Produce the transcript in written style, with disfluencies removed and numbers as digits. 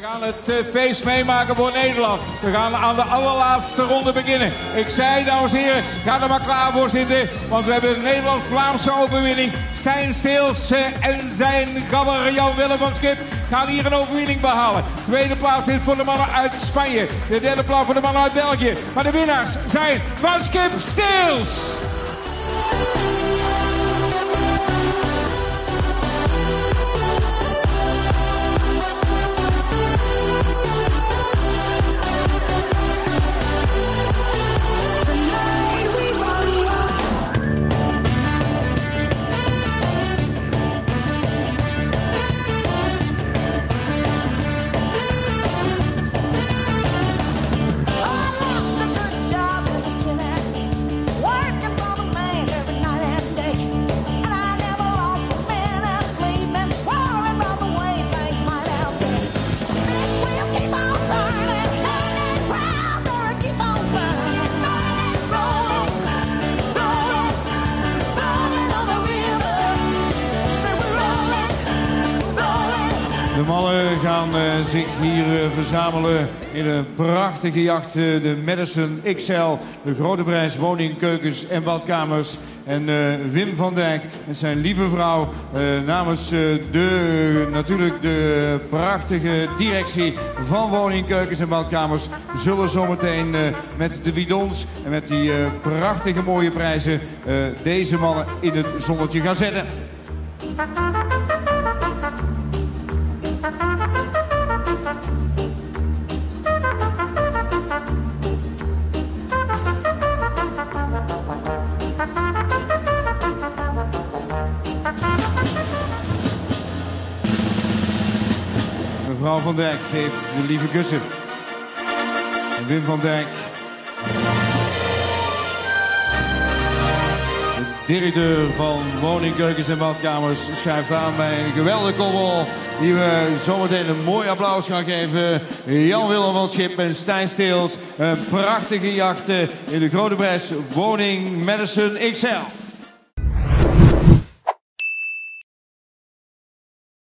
gaan het feest meemaken voor Nederland. We gaan aan de allerlaatste ronde beginnen. Ik zei, dames en heren, ga er maar klaar voor zitten. Want we hebben een Nederland-Vlaamse overwinning. Stijn Steels en zijn gabber Jan Willem van Schip gaan hier een overwinning behalen. Tweede plaats is voor de mannen uit Spanje. De derde plaats voor de mannen uit België. Maar de winnaars zijn Van Schip Steels. De mannen gaan zich hier verzamelen in een prachtige jacht, de Madison XL, de grote prijs woning, keukens en badkamers. En Wim van Dijk en zijn lieve vrouw namens natuurlijk de prachtige directie van woning, keukens en badkamers zullen zometeen met de bidons en met die prachtige mooie prijzen deze mannen in het zonnetje gaan zetten. Mevrouw van Dijk geeft de lieve kussen. En Wim van Dijk, de directeur van woning, keukens en badkamers, schuift aan bij een geweldige koppel die we zometeen een mooi applaus gaan geven. Jan Willem van Schip en Stijn Steels. Een prachtige jacht in de grote prijs woning Madison XL.